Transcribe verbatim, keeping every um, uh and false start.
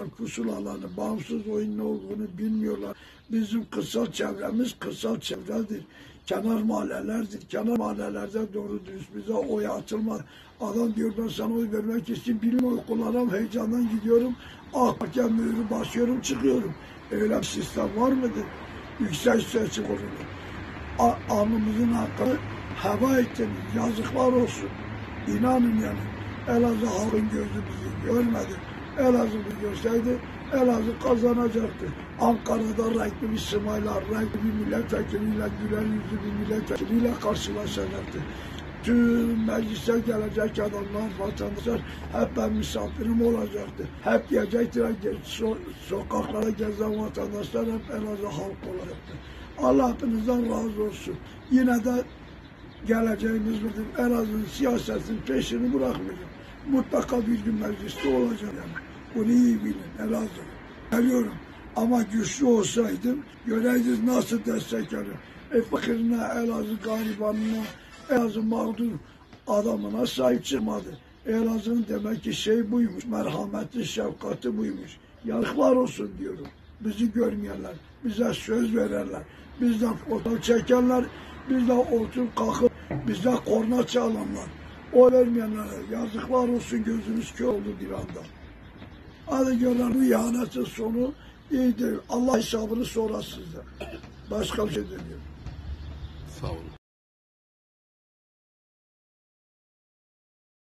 bilmiyorlar pusulalarını, bağımsız oyun ne olduğunu bilmiyorlar. Bizim kırsal çevremiz kırsal çevredir. Kenar mahallelerdir. Kenar mahallelerde doğru dürüst bize oy açılmaz. Adam diyor ben sana oy vermek için bilim oy kullanam, heyecandan gidiyorum. Ah hakem mühürü basıyorum, çıkıyorum. Öyle bir sistem var mıdır? Yüksek seçim kurulu. Alnımızın hakkını heba ettiniz. Yazıklar olsun. İnanın yani. Elazığ halkın gözü bizi görmedi. Elazığ bizi görseydi Elazığ kazanacaktı. Ankara'da renkli bir simayla, renkli bir milletvekiliyle, güler yüzlü bir milletvekiliyle karşılaşacaktı. Tüm meclise gelecek adamlar, vatandaşlar hep ben misafirim olacaktı. Hep diyecektiler ki so sokaklara gezen vatandaşlar hep Elazığ halk olacaktı. Allah hepinizden razı olsun. Yine de geleceğimiz budur. Elazığ'ın siyasetin peşini bırakmayacağım. Mutlaka bir gün mecliste olacağım yani. Bunu iyi bilin Elazığ. Geliyorum. Ama güçlü olsaydım göreydiniz nasıl destek alıyor. E fakirine, Elazığ garibanına, Elazığ mağdur adamına sahip çıkmadı. Elazığ'ın demek ki şey buymuş, merhameti, şefkati buymuş. Yazıklar olsun diyorum. Bizi görmeyenler, bize söz verenler, bizden fotoğraf çekenler, bizden oturup kalkıp bize korna çalanlar. O vermeyenlere yazıklar olsun, gözünüz kör oldu bir anda. Hadi görün bu ihanetin sonu iyidir. Allah hesabını sorar size. Başka bir şey demiyorum. Sağ olun.